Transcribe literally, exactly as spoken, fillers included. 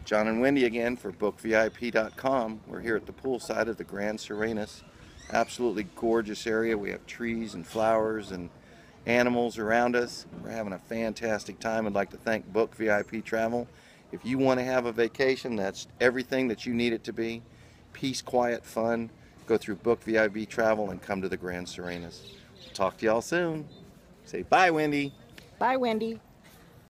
John and Wendy again for Book V I P dot com. We're here at the poolside of the Grand Serenus. Absolutely gorgeous area. We have trees and flowers and animals around us. We're having a fantastic time. I'd like to thank Book V I P Travel. If you want to have a vacation that's everything that you need it to be, peace, quiet, fun, go through Book V I P Travel and come to the Grand Serenus. Talk to y'all soon. Say bye, Wendy. Bye, Wendy.